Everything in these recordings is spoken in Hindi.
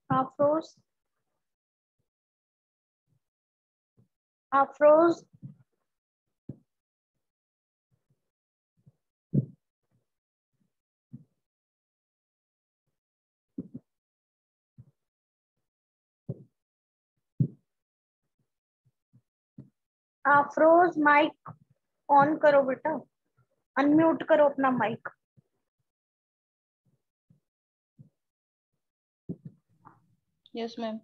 अफरोज, अफरोज, अफरोज माइक ऑन करो बेटा, अनम्यूट करो अपना माइक। Yes ma'am.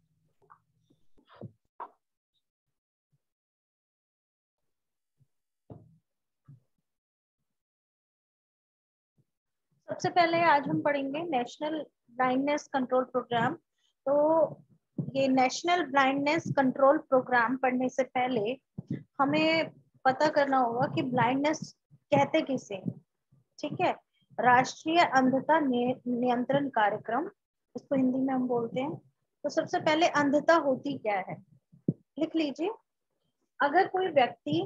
सबसे पहले आज हम पढ़ेंगे नेशनल ब्लाइंडनेस कंट्रोल प्रोग्राम। तो ये नेशनल ब्लाइंडनेस कंट्रोल प्रोग्राम पढ़ने से पहले हमें पता करना होगा कि ब्लाइंडनेस कहते किसे, ठीक है। राष्ट्रीय अंधता नियंत्रण कार्यक्रम, इसको हिंदी में हम बोलते हैं। तो सबसे पहले अंधता होती क्या है, लिख लीजिए। अगर कोई व्यक्ति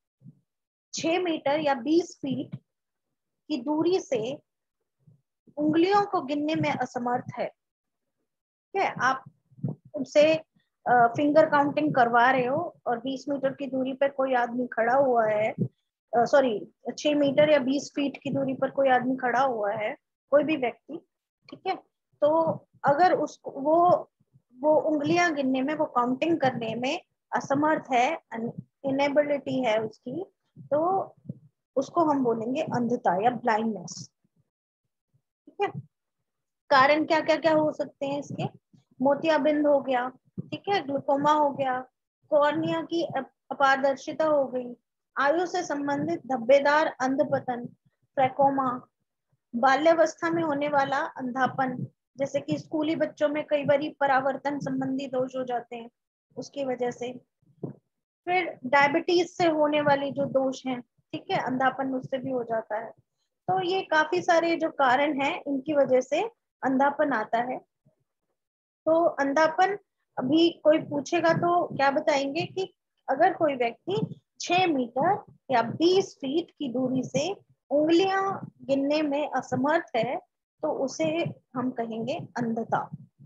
6 मीटर या 20 फीट की दूरी से उंगलियों को गिनने में असमर्थ है, ठीक है, आप उनसे फिंगर काउंटिंग करवा रहे हो और 20 मीटर की दूरी पर कोई आदमी खड़ा हुआ है, सॉरी 6 मीटर या 20 फीट की दूरी पर कोई आदमी खड़ा हुआ है, कोई भी व्यक्ति, ठीक है। तो अगर उसको वो उंगलियां गिनने में, वो काउंटिंग करने में असमर्थ है, इनेबिलिटी है उसकी, तो उसको हम बोलेंगे अंधता या ब्लाइंडनेस, ठीक है। कारण क्या क्या क्या हो सकते हैं इसके, मोतियाबिंद हो गया, ठीक है, ग्लूकोमा हो गया, कॉर्निया की अपारदर्शिता हो गई, आयु से संबंधित धब्बेदार अंधपतन, ट्रैकोमा, बाल्यावस्था में होने वाला अंधापन, जैसे कि स्कूली बच्चों में कई बार परावर्तन संबंधी दोष हो जाते हैं उसकी वजह से, फिर डायबिटीज से होने वाली जो दोष हैं, ठीक है, अंधापन उससे भी हो जाता है। तो ये काफी सारे जो कारण हैं इनकी वजह से अंधापन आता है। तो अंधापन, अभी कोई पूछेगा तो क्या बताएंगे कि अगर कोई व्यक्ति 6 मीटर या 20 फीट की दूरी से उंगलियां गिनने में असमर्थ है तो उसे हम कहेंगे अंधता,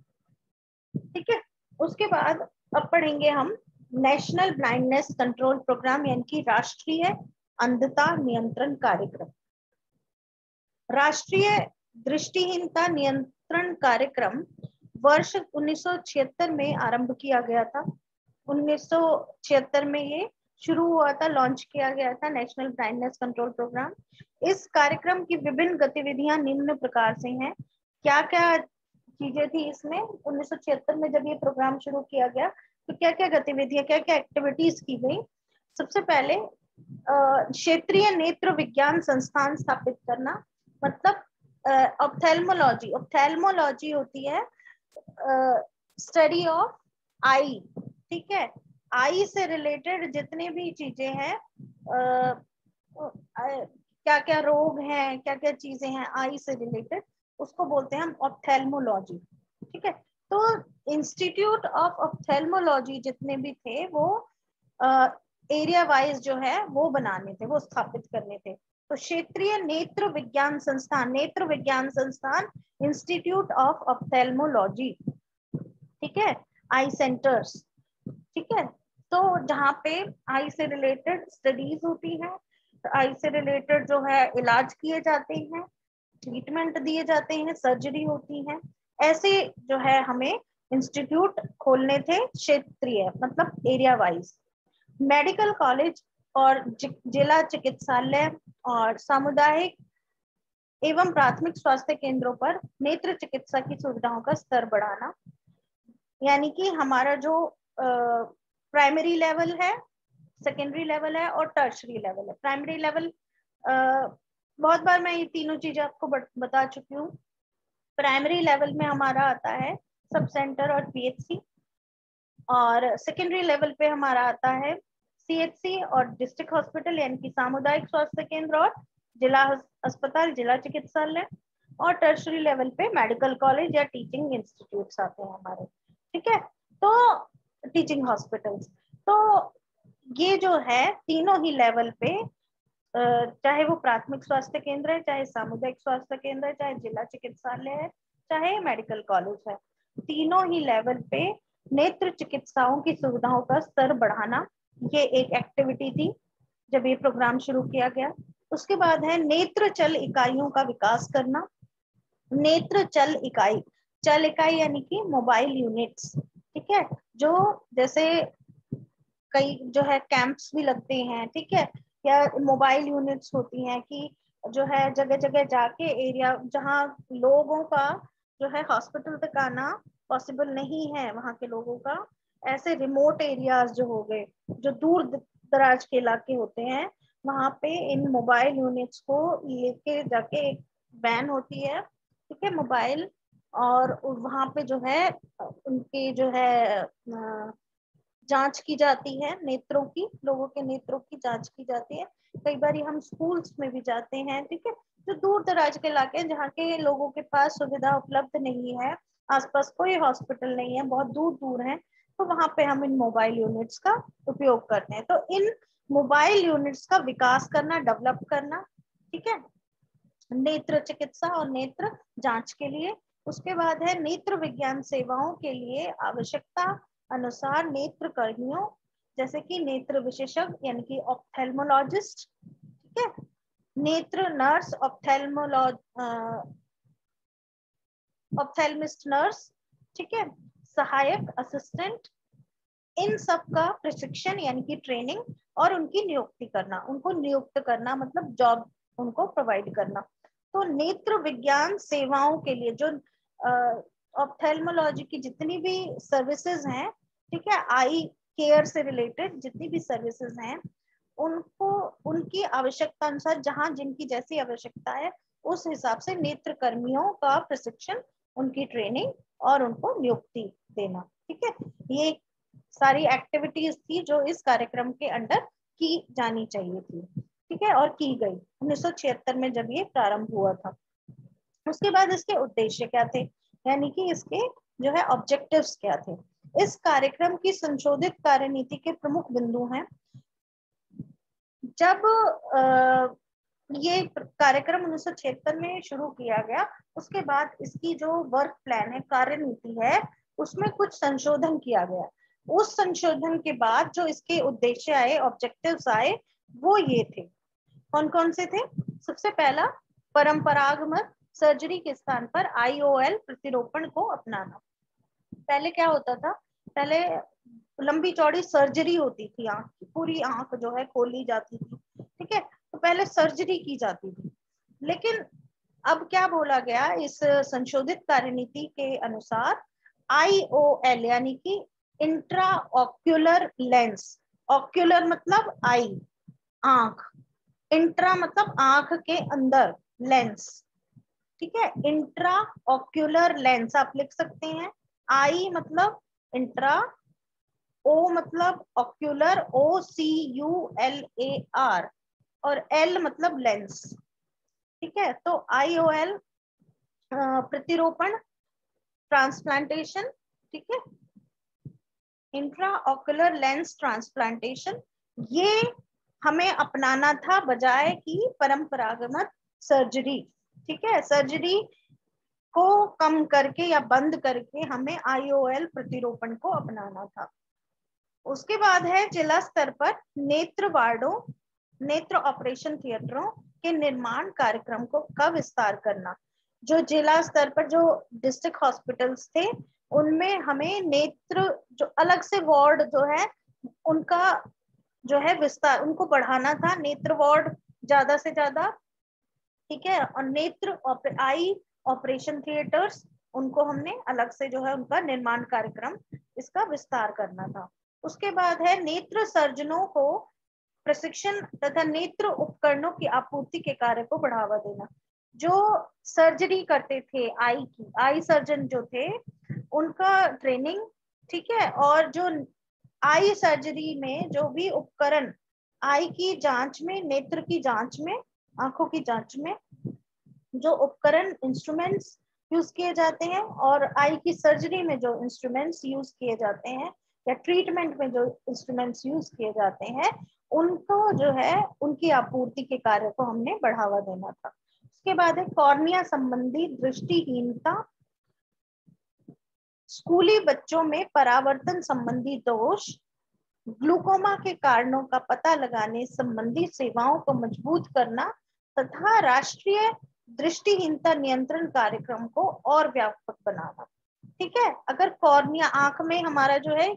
ठीक है। उसके बाद अब पढ़ेंगे हम नेशनल ब्लाइंडनेस कंट्रोल प्रोग्राम, यानी कि राष्ट्रीय अंधता नियंत्रण कार्यक्रम। राष्ट्रीय दृष्टिहीनता नियंत्रण कार्यक्रम वर्ष 1976 में आरंभ किया गया था। 1976 में ये शुरू हुआ था, लॉन्च किया गया था नेशनल ब्लाइंडनेस कंट्रोल प्रोग्राम। इस कार्यक्रम की विभिन्न गतिविधियां निम्न प्रकार से हैं। क्या क्या चीजें थी इसमें 1976 में जब ये प्रोग्राम शुरू किया गया, तो क्या क्या गतिविधियां, क्या क्या एक्टिविटीज की गई। सबसे पहले क्षेत्रीय नेत्र विज्ञान संस्थान स्थापित करना, मतलब ऑप्थेल्मोलॉजी, ऑप्थेल्मोलॉजी होती है स्टडी ऑफ आई, ठीक है। आई से रिलेटेड जितने भी चीजें हैं, क्या क्या रोग हैं, क्या क्या चीजें हैं आई से रिलेटेड, उसको बोलते हैं हम ऑप्थेल्मोलॉजी, ठीक है। तो इंस्टीट्यूट ऑफ ऑप्थेल्मोलॉजी जितने भी थे वो एरिया वाइज जो है वो बनाने थे, वो स्थापित करने थे। तो क्षेत्रीय नेत्र विज्ञान संस्थान, नेत्र विज्ञान संस्थान, इंस्टीट्यूट ऑफ ऑप्थेल्मोलॉजी, ठीक है, आई सेंटर्स, ठीक है। तो जहाँ पे आई से रिलेटेड स्टडीज होती है, आई से रिलेटेड जो है इलाज किए जाते हैं, ट्रीटमेंट दिए जाते हैं, सर्जरी होती है, ऐसे जो है हमें इंस्टीट्यूट खोलने थे क्षेत्रीय, मतलब एरिया वाइज। मेडिकल कॉलेज और जिला चिकित्सालय और सामुदायिक एवं प्राथमिक स्वास्थ्य केंद्रों पर नेत्र चिकित्सा की सुविधाओं का स्तर बढ़ाना, यानी कि हमारा जो प्राइमरी लेवल है, सेकेंडरी लेवल है और टर्शरी लेवल है। प्राइमरी लेवल, बहुत बार मैं ये तीनों चीजें आपको बता चुकी हूँ। प्राइमरी लेवल में हमारा आता है सब सेंटर और पीएचसी, और सेकेंडरी लेवल पे हमारा आता है सीएचसी और डिस्ट्रिक्ट हॉस्पिटल, यानी कि सामुदायिक स्वास्थ्य केंद्र और जिला अस्पताल, जिला चिकित्सालय। और टर्शरी लेवल पे मेडिकल कॉलेज या टीचिंग इंस्टीट्यूट्स आते हैं हमारे, ठीक है, तो टीचिंग हॉस्पिटल्स। तो ये जो है तीनों ही लेवल पे, चाहे वो प्राथमिक स्वास्थ्य केंद्र है, चाहे सामुदायिक स्वास्थ्य केंद्र है, चाहे जिला चिकित्सालय है, चाहे मेडिकल कॉलेज है, तीनों ही लेवल पे नेत्र चिकित्साओं की सुविधाओं का स्तर बढ़ाना, ये एक एक्टिविटी थी जब ये प्रोग्राम शुरू किया गया। उसके बाद है नेत्र चल इकाइयों का विकास करना। नेत्र चल इकाई, चल इकाई यानी कि मोबाइल यूनिट्स, ठीक है, जो जैसे कई जो है कैंप्स भी लगते हैं, ठीक है, या मोबाइल यूनिट्स होती हैं कि जो है जगह जगह जाके एरिया जहाँ लोगों का जो है हॉस्पिटल तक आना पॉसिबल नहीं है, वहाँ के लोगों का, ऐसे रिमोट एरियाज जो हो गए, जो दूर दराज के इलाके होते हैं, वहाँ पे इन मोबाइल यूनिट्स को लेके जाके एक वैन होती है, ठीक है, मोबाइल, और वहाँ पे जो है उनकी जो है जांच की जाती है, नेत्रों की, लोगों के नेत्रों की जांच की जाती है। कई बार हम स्कूल्स में भी जाते हैं, ठीक है, जो दूर दराज के इलाके हैं जहाँ के लोगों के पास सुविधा उपलब्ध नहीं है, आसपास कोई हॉस्पिटल नहीं है, बहुत दूर दूर है, तो वहां पे हम इन मोबाइल यूनिट्स का उपयोग करते हैं। तो इन मोबाइल यूनिट्स का विकास करना, डेवलप करना, ठीक है, नेत्र चिकित्सा और नेत्र जांच के लिए। उसके बाद है नेत्र विज्ञान सेवाओं के लिए आवश्यकता अनुसार नेत्र कर्मियों, जैसे कि नेत्र विशेषज्ञ यानी कि ऑप्थेल्मोलॉजिस्ट, ठीक है, नेत्र नर्स, ऑप्थेल्मिस्ट नर्स, ठीक है, सहायक असिस्टेंट, इन सब का प्रशिक्षण यानी कि ट्रेनिंग और उनकी नियुक्ति करना, उनको नियुक्त करना मतलब जॉब उनको प्रोवाइड करना। तो नेत्र विज्ञान सेवाओं के लिए जो ऑप्थेल्मोलॉजी की जितनी भी सर्विसेज हैं, ठीक है, आई केयर से रिलेटेड जितनी भी सर्विसेज हैं, उनको उनकी आवश्यकता अनुसार जहां जिनकी जैसी आवश्यकता है उस हिसाब से नेत्र कर्मियों का प्रशिक्षण, उनकी ट्रेनिंग और उनको नियुक्ति देना, ठीक है। ये सारी एक्टिविटीज थी जो इस कार्यक्रम के अंडर की जानी चाहिए थी, ठीक है, और की गई 1976 में जब ये प्रारंभ हुआ था। उसके बाद इसके उद्देश्य क्या थे, यानी कि इसके जो है ऑब्जेक्टिव्स क्या थे। इस कार्यक्रम की संशोधित कार्यनीति के प्रमुख बिंदु हैं। जब ये कार्यक्रम 1976 में शुरू किया गया, उसके बाद इसकी जो वर्क प्लान है, कार्यनीति है, उसमें कुछ संशोधन किया गया। उस संशोधन के बाद जो इसके उद्देश्य आए, ऑब्जेक्टिव्स आए, वो ये थे। कौन कौन से थे? सबसे पहला, परंपरागत सर्जरी के स्थान पर IOL प्रतिरोपण को अपनाना। पहले क्या होता था, पहले लंबी चौड़ी सर्जरी होती थी, आंख की पूरी आंख जो है खोली जाती थी, ठीक है, तो पहले सर्जरी की जाती थी। लेकिन अब क्या बोला गया इस संशोधित कार्यनीति के अनुसार, IOL यानी कि इंट्रा ऑक्यूलर लेंस, ऑक्यूलर मतलब आई, आंख, इंट्रा मतलब आंख के अंदर, लेंस, ठीक है, इंट्रा ऑक्यूलर लेंस आप लिख सकते हैं। आई मतलब इंट्रा, ओ मतलब ऑक्यूलर, OCULAR, और एल मतलब लेंस, ठीक है। तो IOL प्रतिरोपण, ट्रांसप्लांटेशन, ठीक है, इंट्रा ऑक्यूलर लेंस ट्रांसप्लांटेशन, ये हमें अपनाना था बजाय कि परंपरागत सर्जरी, ठीक है, सर्जरी को कम करके या बंद करके हमें IOL प्रतिरोपण को अपनाना था। उसके बाद है जिला स्तर पर नेत्र वार्डों, नेत्र ऑपरेशन थिएटरों के निर्माण कार्यक्रम का विस्तार करना। जो जिला स्तर पर जो डिस्ट्रिक्ट हॉस्पिटल्स थे, उनमें हमें नेत्र जो अलग से वार्ड जो है उनका जो है विस्तार, उनको बढ़ाना था, नेत्र वार्ड ज्यादा से ज्यादा, ठीक है, और नेत्र आई ऑपरेशन थिएटर्स, उनको हमने अलग से जो है उनका निर्माण कार्यक्रम, इसका विस्तार करना था। उसके बाद है नेत्र सर्जनों को प्रशिक्षण तथा नेत्र उपकरणों की आपूर्ति के कार्य को बढ़ावा देना। जो सर्जरी करते थे आई की, आई सर्जन जो थे, उनका ट्रेनिंग, ठीक है, और जो आई सर्जरी में जो भी उपकरण आई की जांच में, नेत्र की जांच में, आंखों की जांच में जो उपकरण, इंस्ट्रूमेंट्स यूज किए जाते हैं, और आई की सर्जरी में जो इंस्ट्रूमेंट्स यूज किए जाते हैं या ट्रीटमेंट में जो इंस्ट्रूमेंट्स यूज किए जाते हैं, उनको जो है उनकी आपूर्ति के कार्य को हमने बढ़ावा देना था। उसके बाद है कॉर्निया संबंधी दृष्टिहीनता स्कूली बच्चों में परावर्तन संबंधी दोष, ग्लूकोमा के कारणों का पता लगाने संबंधी सेवाओं को मजबूत करना तथा राष्ट्रीय दृष्टिहीनता नियंत्रण कार्यक्रम को और व्यापक बनाना। ठीक है, अगर कॉर्निया, आंख में हमारा जो है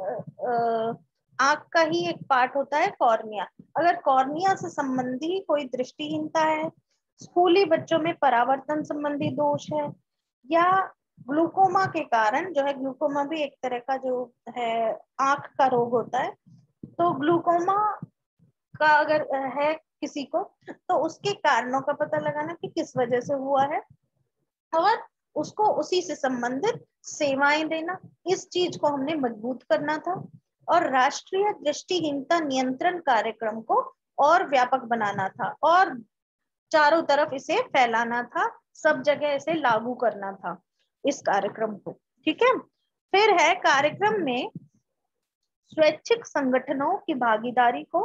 आंख का ही एक पार्ट होता है कॉर्निया, अगर कॉर्निया से संबंधी कोई दृष्टिहीनता है, स्कूली बच्चों में परावर्तन संबंधी दोष है, या ग्लूकोमा के कारण, जो है ग्लूकोमा भी एक तरह का जो है आंख का रोग होता है, तो ग्लूकोमा का अगर है किसी को, तो उसके कारणों का पता लगाना कि किस वजह से हुआ है और उसको उसी से संबंधित सेवाएं देना, इस चीज को हमने मजबूत करना था। और राष्ट्रीय दृष्टिहीनता नियंत्रण कार्यक्रम को और व्यापक बनाना था और चारों तरफ इसे फैलाना था, सब जगह इसे लागू करना था इस कार्यक्रम को। ठीक है, फिर है कार्यक्रम में स्वैच्छिक संगठनों की भागीदारी को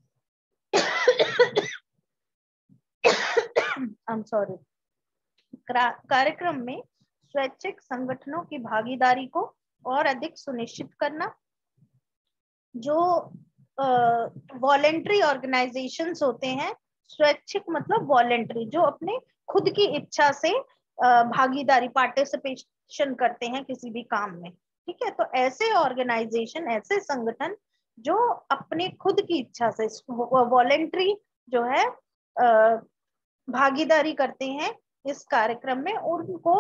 कार्यक्रम में स्वैच्छिक संगठनों की भागीदारी को और अधिक सुनिश्चित करना। जो वॉलेंट्री ऑर्गेनाइजेशंस होते हैं, स्वैच्छिक मतलब वॉलेंट्री, जो अपने खुद की इच्छा से भागीदारी, पार्टिसिपेशन करते हैं किसी भी काम में। ठीक है, तो ऐसे ऑर्गेनाइजेशन, ऐसे संगठन जो अपने खुद की इच्छा से वॉलेंट्री जो है भागीदारी करते हैं इस कार्यक्रम में, उनको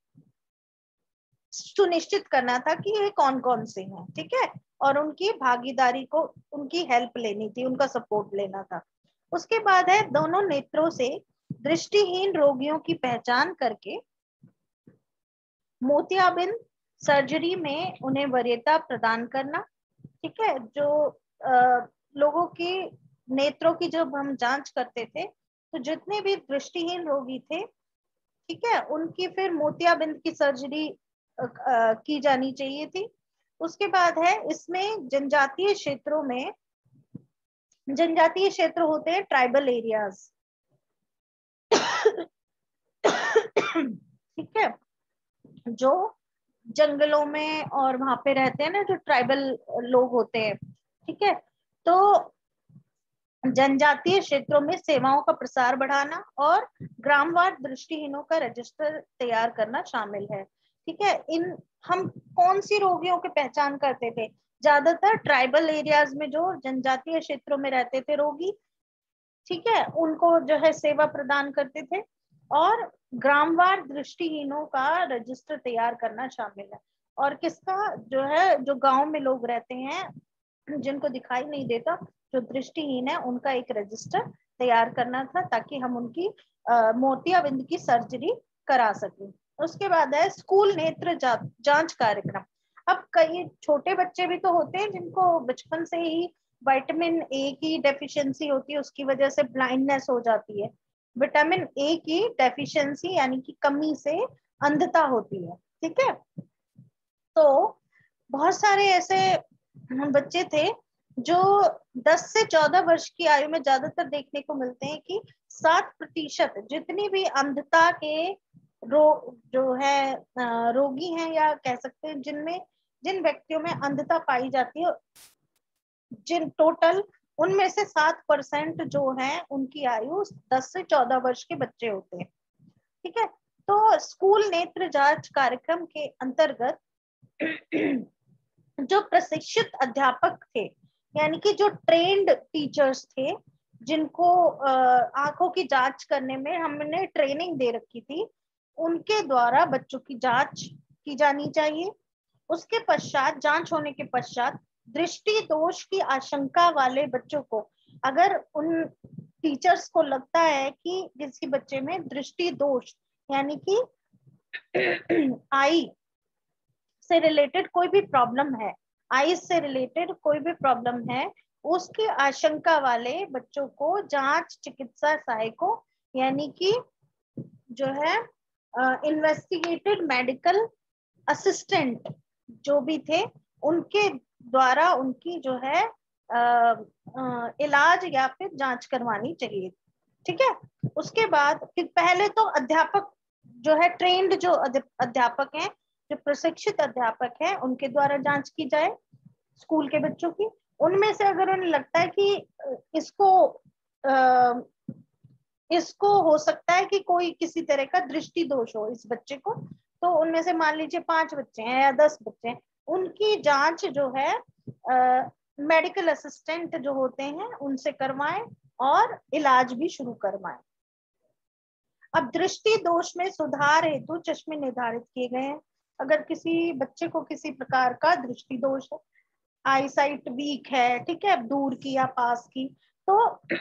सुनिश्चित करना था कि ये कौन कौन से हैं। ठीक है, और उनकी भागीदारी को, उनकी हेल्प लेनी थी, उनका सपोर्ट लेना था। उसके बाद है दोनों नेत्रों से दृष्टिहीन रोगियों की पहचान करके मोतियाबिंद सर्जरी में उन्हें वरीयता प्रदान करना। ठीक है, जो लोगों की नेत्रों की जब हम जांच करते थे, तो जितने भी दृष्टिहीन रोगी थे, ठीक है, उनकी फिर मोतियाबिंद की सर्जरी की जानी चाहिए थी। उसके बाद है इसमें जनजातीय क्षेत्रों में, जनजातीय क्षेत्र होते हैं ट्राइबल एरियाज। ठीक है, जो जंगलों में और वहां पे रहते हैं ना, जो ट्राइबल लोग होते हैं। ठीक है, तो जनजातीय क्षेत्रों में सेवाओं का प्रसार बढ़ाना और ग्रामवार दृष्टिहीनों का रजिस्टर तैयार करना शामिल है। ठीक है, इन हम कौन सी रोगियों की पहचान करते थे? ज्यादातर ट्राइबल एरियाज में जो जनजातीय क्षेत्रों में रहते थे रोगी, ठीक है, उनको जो है सेवा प्रदान करते थे, और ग्रामवार दृष्टिहीनों का रजिस्टर तैयार करना शामिल है। और किसका जो है, जो गांव में लोग रहते हैं जिनको दिखाई नहीं देता, जो दृष्टिहीन है, उनका एक रजिस्टर तैयार करना था ताकि हम उनकी मोतियाबिंद की सर्जरी करा सकें। उसके बाद है स्कूल नेत्र जांच कार्यक्रम। अब कई छोटे बच्चे भी तो होते हैं जिनको बचपन से ही विटामिन ए की डेफिशिएंसी होती है, उसकी वजह से ब्लाइंडनेस हो जाती है। विटामिन ए की डेफिशिएंसी यानी कि कमी से अंधता होती है। ठीक है, तो बहुत सारे ऐसे बच्चे थे जो 10 से 14 वर्ष की आयु में ज्यादातर देखने को मिलते हैं कि 7% जितनी भी अंधता के जो है रोगी हैं, या कह सकते हैं जिन व्यक्तियों में अंधता पाई जाती है, जिन टोटल उनमें से 7% जो है उनकी आयु 10 से 14 वर्ष के बच्चे होते हैं। ठीक है, तो स्कूल नेत्र जांच कार्यक्रम के अंतर्गत जो प्रशिक्षित अध्यापक थे, यानी कि जो ट्रेन्ड टीचर्स थे, जिनको आंखों की जांच करने में हमने ट्रेनिंग दे रखी थी, उनके द्वारा बच्चों की जांच की जानी चाहिए। उसके पश्चात, जांच होने के पश्चात, दृष्टि दोष की आशंका वाले बच्चों को, अगर उन टीचर्स को लगता है कि किसी बच्चे में दृष्टि दोष यानी कि आई से रिलेटेड कोई भी प्रॉब्लम है, आईज से रिलेटेड कोई भी प्रॉब्लम है, उसकी आशंका वाले बच्चों को जांच चिकित्सा सहायकों यानी कि जो है इन्वेस्टिगेटेड मेडिकल असिस्टेंट जो भी थे, उनके द्वारा उनकी जो है इलाज या फिर जांच करवानी चाहिए। ठीक है, उसके बाद फिर पहले तो अध्यापक जो है, ट्रेन्ड जो अध्यापक हैं, जो प्रशिक्षित अध्यापक हैं उनके द्वारा जांच की जाए स्कूल के बच्चों की। उनमें से अगर उन्हें लगता है कि इसको हो सकता है कि कोई किसी तरह का दृष्टि दोष हो इस बच्चे को, तो उनमें से मान लीजिए 5 बच्चे हैं या 10 बच्चे हैं, उनकी जांच जो है मेडिकल असिस्टेंट जो होते हैं उनसे करवाएं और इलाज भी शुरू करवाएं। अब दृष्टि दोष में सुधार हेतु चश्मे निर्धारित किए गए हैं। अगर किसी बच्चे को किसी प्रकार का दृष्टि दोष है, आई साइट वीक है, ठीक है, दूर की या पास की, तो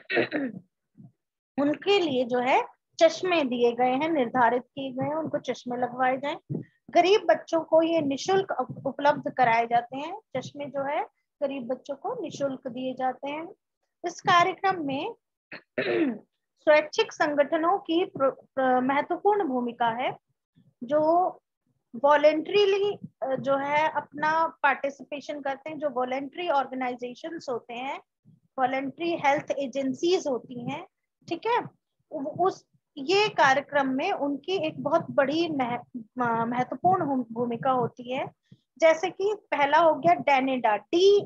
उनके लिए जो है चश्मे दिए गए हैं, निर्धारित किए गए हैं, उनको चश्मे लगवाए जाएं। गरीब बच्चों को ये निशुल्क उपलब्ध कराए जाते हैं, चश्मे जो है गरीब बच्चों को निशुल्क दिए जाते हैं। इस कार्यक्रम में स्वैच्छिक संगठनों की महत्वपूर्ण भूमिका है, जो वॉलेंट्रीली जो है अपना पार्टिसिपेशन करते हैं, जो वॉलेंट्री ऑर्गेनाइजेशंस होते हैं, वॉलेंट्री हेल्थ एजेंसीज होती हैं, ठीक है, उस ये कार्यक्रम में उनकी एक बहुत बड़ी महत्वपूर्ण भूमिका होती है। जैसे कि पहला हो गया डेनेडा,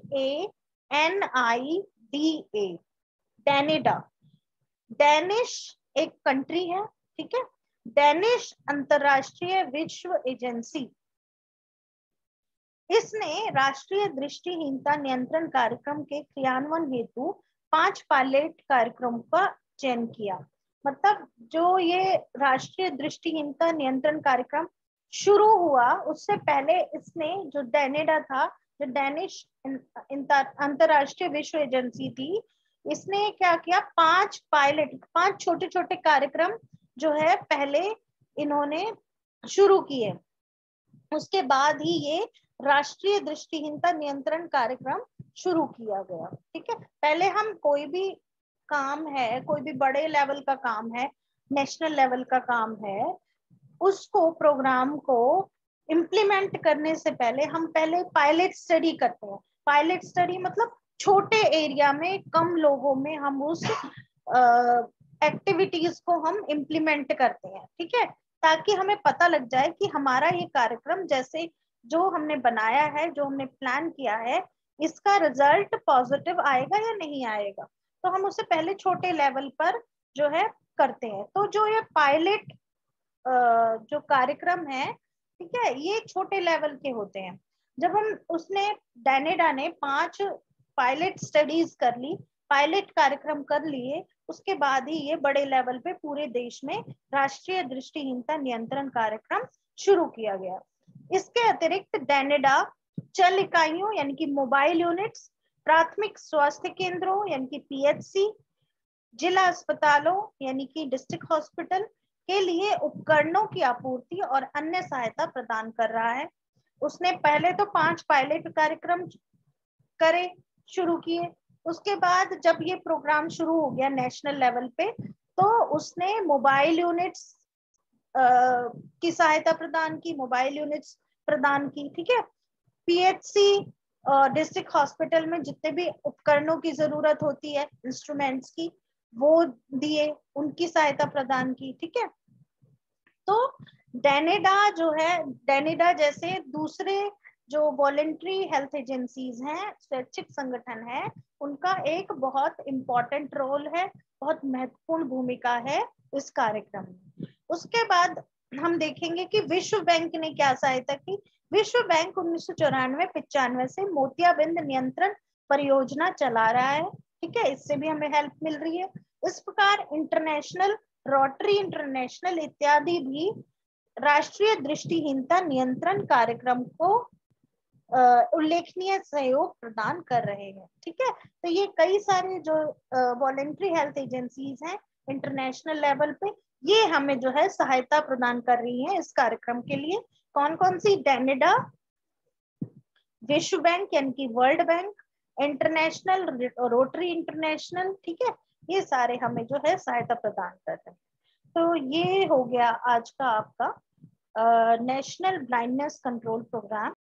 DANIDA, डेनेडा, डेनिश एक कंट्री है, ठीक है, डेनिश अंतरराष्ट्रीय विश्व एजेंसी। इसने राष्ट्रीय दृष्टिहीनता नियंत्रण कार्यक्रम के क्रियान्वयन हेतु 5 पायलट कार्यक्रमों का चयन किया। मतलब जो ये राष्ट्रीय दृष्टिहीनता नियंत्रण कार्यक्रम शुरू हुआ उससे पहले इसने, जो डेनेडा था, जो डेनिश अंतरराष्ट्रीय विश्व एजेंसी थी, इसने क्या किया, 5 छोटे छोटे कार्यक्रम जो है पहले इन्होंने शुरू किए। उसके बाद ही ये राष्ट्रीय दृष्टिहीनता नियंत्रण कार्यक्रम शुरू किया गया, ठीक है। पहले हम कोई भी काम है, कोई भी बड़े लेवल का काम है, नेशनल लेवल का काम है, उसको प्रोग्राम को इम्प्लीमेंट करने से पहले हम पहले पायलट स्टडी करते हैं। पायलट स्टडी मतलब छोटे एरिया में कम लोगों में हम उस एक्टिविटीज को हम इम्प्लीमेंट करते हैं, ठीक है, ताकि हमें पता लग जाए कि हमारा ये कार्यक्रम जैसे जो हमने बनाया है, जो हमने प्लान किया है, इसका रिजल्ट पॉजिटिव आएगा या नहीं आएगा। तो हम उसे पहले छोटे लेवल पर जो है करते हैं। तो जो ये पायलट जो कार्यक्रम है, ठीक है, ये छोटे लेवल के होते हैं। जब हम उसने डेनेडा ने 5 पायलट स्टडीज कर ली, पायलट कार्यक्रम कर लिए, उसके बाद ही ये बड़े लेवल पे पूरे देश में राष्ट्रीय दृष्टिहीनता नियंत्रण कार्यक्रम शुरू किया गया। इसके अतिरिक्त डेनेडा चल इकाइयों यानी कि मोबाइल यूनिट्स, प्राथमिक स्वास्थ्य केंद्रों यानी कि PHC, जिला अस्पतालों यानी कि डिस्ट्रिक्ट हॉस्पिटल के लिए उपकरणों की आपूर्ति और अन्य सहायता प्रदान कर रहा है। उसने पहले तो 5 पायलट कार्यक्रम करे, शुरू किए। उसके बाद जब ये प्रोग्राम शुरू हो गया नेशनल लेवल पे, तो उसने मोबाइल यूनिट्स की सहायता प्रदान की, मोबाइल यूनिट्स प्रदान की, ठीक है। PHC डिस्ट्रिक्ट हॉस्पिटल में जितने भी उपकरणों की जरूरत होती है, इंस्ट्रूमेंट्स की, वो दिए, उनकी सहायता प्रदान की, ठीक है। तो डेनेडा जो है, डेनेडा जैसे दूसरे जो वॉलेंट्री हेल्थ एजेंसीज हैं, स्वैच्छिक संगठन है, उनका एक बहुत इंपॉर्टेंट रोल है, बहुत महत्वपूर्ण भूमिका है इस कार्यक्रम में। उसके बाद हम देखेंगे कि विश्व बैंक ने क्या सहायता की। विश्व बैंक 1994-95 से मोतियाबिंद नियंत्रण परियोजना चला रहा है, ठीक है, इससे भी हमें हेल्प मिल रही है। इस प्रकार इंटरनेशनल, रोटरी इंटरनेशनल इत्यादि भी राष्ट्रीय दृष्टिहीनता नियंत्रण कार्यक्रम को उल्लेखनीय सहयोग प्रदान कर रहे हैं, ठीक है। तो ये कई सारे जो वॉलेंट्री हेल्थ एजेंसीज हैं इंटरनेशनल लेवल पे, ये हमें जो है सहायता प्रदान कर रही हैं इस कार्यक्रम के लिए। कौन कौन सी? डेनेडा, विश्व बैंक यानी कि world bank, international, rotary international, ठीक है, ये सारे हमें जो है सहायता प्रदान कर रहे हैं। तो ये हो गया आज का आपका नेशनल ब्लाइंडनेस कंट्रोल प्रोग्राम।